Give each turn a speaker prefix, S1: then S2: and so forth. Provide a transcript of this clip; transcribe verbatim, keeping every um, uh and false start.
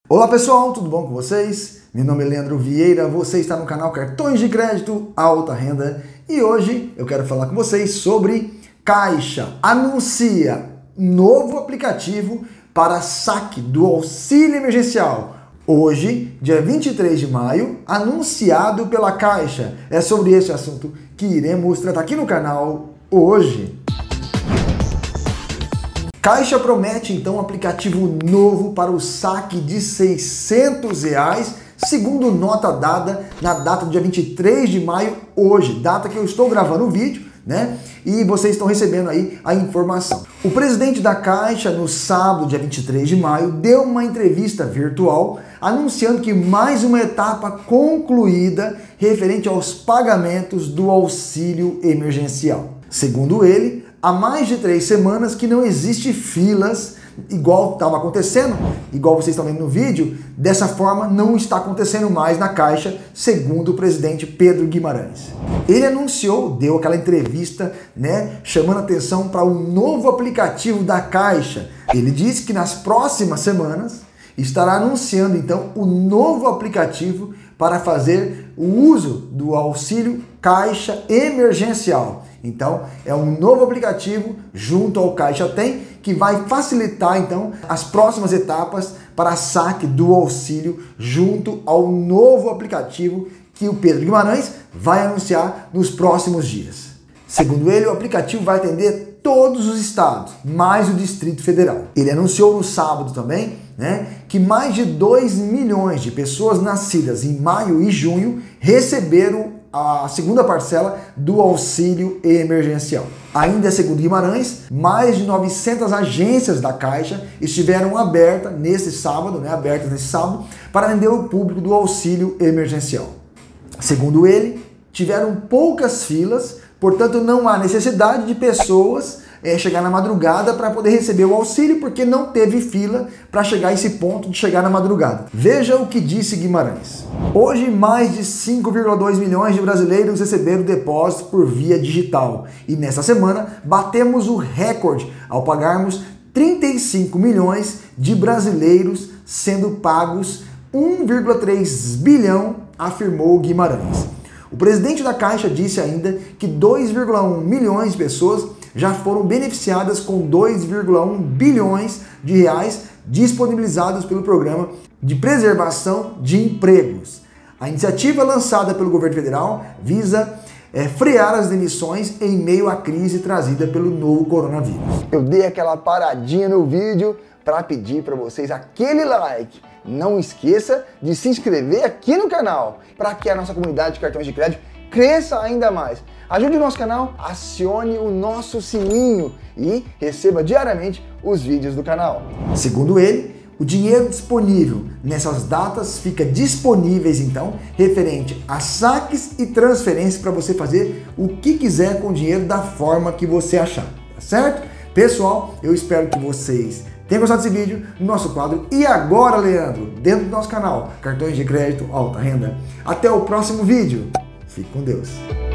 S1: Olá pessoal, tudo bom com vocês? Meu nome é Leandro Vieira, você está no canal Cartões de Crédito Alta Renda e hoje eu quero falar com vocês sobre Caixa anuncia novo aplicativo para saque do auxílio emergencial. Hoje, dia vinte e três de maio, anunciado pela Caixa. É sobre esse assunto que iremos tratar aqui no canal hoje. Caixa promete então um aplicativo novo para o saque de seiscentos reais, segundo nota dada na data do dia vinte e três de maio, hoje, data que eu estou gravando o vídeo, né? E vocês estão recebendo aí a informação. O presidente da Caixa, no sábado, dia vinte e três de maio, deu uma entrevista virtual anunciando que mais uma etapa concluída referente aos pagamentos do auxílio emergencial. Segundo ele, há mais de três semanas que não existe filas, igual estava acontecendo, igual vocês estão vendo no vídeo, dessa forma não está acontecendo mais na Caixa, segundo o presidente Pedro Guimarães. Ele anunciou, deu aquela entrevista, né, chamando atenção para o novo aplicativo da Caixa. Ele disse que nas próximas semanas estará anunciando então o novo aplicativo para fazer o uso do auxílio Caixa emergencial. Então, é um novo aplicativo junto ao Caixa Tem que vai facilitar então as próximas etapas para saque do auxílio junto ao novo aplicativo que o Pedro Guimarães vai anunciar nos próximos dias. Segundo ele, o aplicativo vai atender todos os estados, mais o Distrito Federal. Ele anunciou no sábado também, né, que mais de dois milhões de pessoas nascidas em maio e junho receberam a segunda parcela do auxílio emergencial. Ainda segundo Guimarães, mais de novecentas agências da Caixa estiveram abertas nesse sábado, né, abertas nesse sábado, para atender o público do auxílio emergencial. Segundo ele, tiveram poucas filas, portanto não há necessidade de pessoas é, chegar na madrugada para poder receber o auxílio, porque não teve fila para chegar a esse ponto de chegar na madrugada. Veja o que disse Guimarães. Hoje, mais de cinco vírgula dois milhões de brasileiros receberam depósitos por via digital. E nessa semana, batemos o recorde ao pagarmos trinta e cinco milhões de brasileiros sendo pagos um vírgula três bilhão, afirmou Guimarães. O presidente da Caixa disse ainda que dois vírgula um milhões de pessoas já foram beneficiadas com dois vírgula um bilhões de reais disponibilizados pelo Programa de Preservação de Empregos. A iniciativa lançada pelo governo federal visa é, frear as demissões em meio à crise trazida pelo novo coronavírus. Eu dei aquela paradinha no vídeo para pedir para vocês aquele like. Não esqueça de se inscrever aqui no canal para que a nossa comunidade de cartões de crédito cresça ainda mais. Ajude o nosso canal, acione o nosso sininho e receba diariamente os vídeos do canal. Segundo ele, o dinheiro disponível nessas datas fica disponíveis então referente a saques e transferências para você fazer o que quiser com o dinheiro da forma que você achar, tá certo? Pessoal, eu espero que vocês tenham gostado desse vídeo no nosso quadro E Agora, Leandro, dentro do nosso canal Cartões de Crédito Alta Renda. Até o próximo vídeo. Fique com Deus.